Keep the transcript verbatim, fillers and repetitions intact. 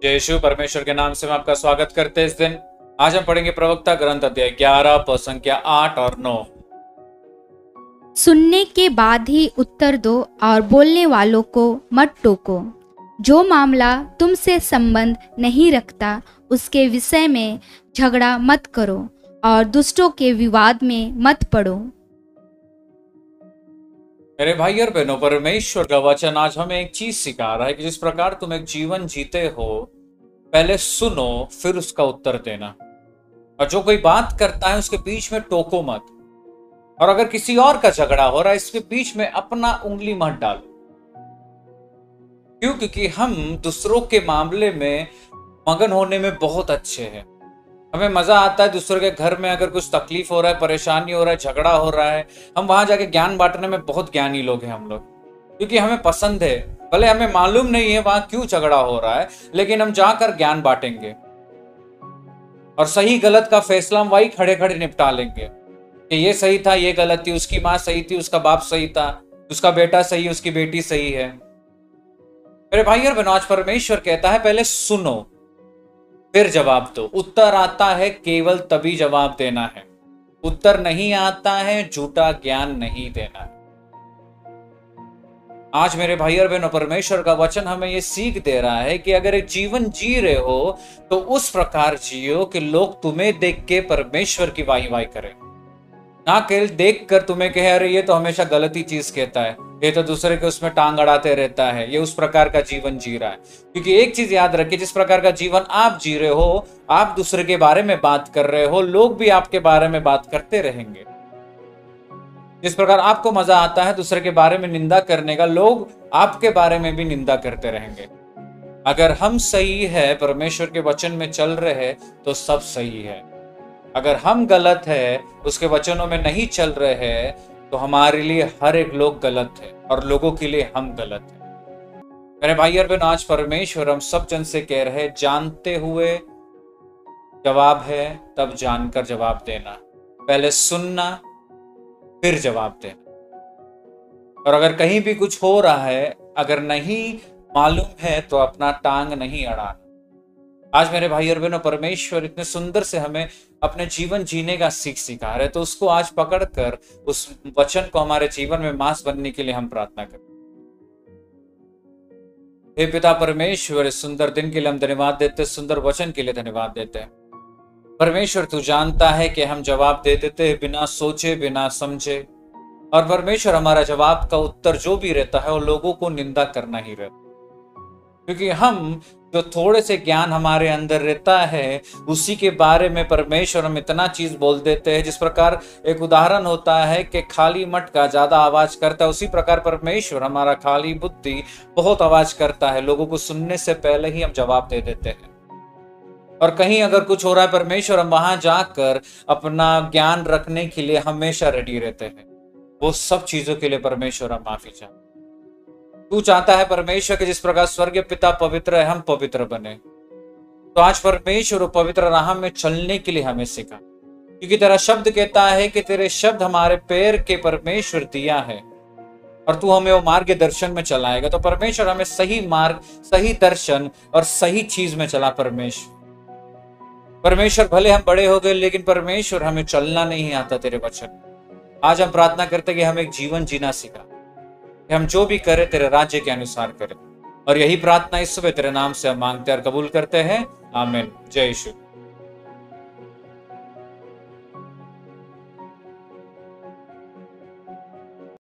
जय यीशु। परमेश्वर के नाम से मैं आपका स्वागत करते हैं इस दिन। आज हम पढ़ेंगे प्रवक्ता ग्रंथ अध्याय ग्यारह पद संख्या आठ और नौ। सुनने के बाद ही उत्तर दो और बोलने वालों को मत टोको। जो मामला तुमसे संबंध नहीं रखता उसके विषय में झगड़ा मत करो और दुष्टों के विवाद में मत पड़ो। मेरे भाई और बहनों, परमेश्वर का वचन आज हमें एक चीज सिखा रहा है कि जिस प्रकार तुम एक जीवन जीते हो, पहले सुनो फिर उसका उत्तर देना। और जो कोई बात करता है उसके बीच में टोको मत। और अगर किसी और का झगड़ा हो रहा है, इसके बीच में अपना उंगली मत डालो। क्यों? क्योंकि हम दूसरों के मामले में मगन होने में बहुत अच्छे हैं। हमें मजा आता है दूसरों के घर में अगर कुछ तकलीफ हो रहा है, परेशानी हो रहा है, झगड़ा हो रहा है, हम वहां जाके ज्ञान बांटने में बहुत ज्ञानी लोग हैं हम लोग, क्योंकि हमें पसंद है। भले हमें मालूम नहीं है वहां क्यों झगड़ा हो रहा है, लेकिन हम जाकर ज्ञान बांटेंगे और सही गलत का फैसला हम वही खड़े खड़े निपटा लेंगे कि ये सही था, ये गलत थी, उसकी माँ सही थी, उसका बाप सही था, उसका बेटा सही है, उसकी बेटी सही है। मेरे भाई और बहनों, आज परमेश्वर कहता है पहले सुनो फिर जवाब दो। उत्तर आता है केवल तभी जवाब देना है। उत्तर नहीं आता है झूठा ज्ञान नहीं देना है। आज मेरे भाई और बहनों, परमेश्वर का वचन हमें यह सीख दे रहा है कि अगर एक जीवन जी रहे हो तो उस प्रकार जियो कि लोग तुम्हें देख के परमेश्वर की वाही वाही करें, ना केवल देख कर तुम्हें कहे अरे ये तो हमेशा गलत ही चीज कहता है, ये तो दूसरे के उसमें टांग अड़ाते रहता है, ये उस प्रकार का जीवन जी रहा है। क्योंकि एक चीज याद रखिए, जिस प्रकार का जीवन आप जी रहे हो, आप दूसरे के बारे में बात कर रहे हो, लोग भी आपके बारे में बात करते रहेंगे। जिस प्रकार आपको मजा आता है दूसरे के बारे में निंदा करने का, लोग आपके बारे में भी निंदा करते रहेंगे। अगर हम सही है, परमेश्वर के वचन में चल रहे हैं, तो सब सही है। अगर हम गलत है, उसके वचनों में नहीं चल रहे हैं, तो हमारे लिए हर एक लोग गलत है और लोगों के लिए हम गलत है। मेरे भाई और बहन, आज परमेश्वर हम सब जन से कह रहे हैं, जानते हुए जवाब है तब जानकर जवाब देना। पहले सुनना फिर जवाब देना। और अगर कहीं भी कुछ हो रहा है, अगर नहीं मालूम है, तो अपना टांग नहीं अड़ाना। आज मेरे भाई और बहनों, परमेश्वर इतने सुंदर से हमें अपने जीवन जीने का सीख सिखा रहे, तो उसको आज पकड़कर उस वचन को हमारे जीवन में मांस बनने के लिए हम प्रार्थना करें। हे पिता परमेश्वर, इस सुंदर दिन के लिए हम धन्यवाद देते, सुंदर वचन के लिए धन्यवाद देते हैं। परमेश्वर, तू जानता है कि हम जवाब दे देते हैं बिना सोचे, बिना समझे। और परमेश्वर, हमारा जवाब का उत्तर जो भी रहता है वो लोगों को निंदा करना ही रहता है। क्योंकि हम जो थोड़े से ज्ञान हमारे अंदर रहता है, उसी के बारे में परमेश्वर हम इतना चीज बोल देते हैं। जिस प्रकार एक उदाहरण होता है कि खाली मटका ज्यादा आवाज करता है, उसी प्रकार परमेश्वर हमारा खाली बुद्धि बहुत आवाज करता है। लोगों को सुनने से पहले ही हम जवाब दे देते हैं। और कहीं अगर कुछ हो रहा है, परमेश्वर, हम वहां जाकर अपना ज्ञान रखने के लिए हमेशा रेडी रहते हैं। वो सब चीजों के लिए परमेश्वर हम माफी चाहते। तू चाहता है परमेश्वर कि जिस प्रकार स्वर्गीय पिता पवित्र है, हम पवित्र बने। तो आज परमेश्वर पवित्र राह में चलने के लिए हमें सिखा, क्योंकि तेरा शब्द कहता है कि तेरे शब्द हमारे पैर के परमेश्वर दिया है और तू हमें वो मार्ग दर्शन में चलाएगा। तो परमेश्वर हमें सही मार्ग, सही दर्शन और सही चीज में चला। परमेश्वर परमेश्वर भले हम बड़े हो गए, लेकिन परमेश्वर हमें चलना नहीं आता तेरे वचन। आज हम प्रार्थना करते कि हमें एक जीवन जीना सीखा, कि हम जो भी करें तेरे राज्य के अनुसार करें। और यही प्रार्थना इस सुबह तेरे नाम से हम मांगते और कबूल करते हैं। आमीन। जय यीशु।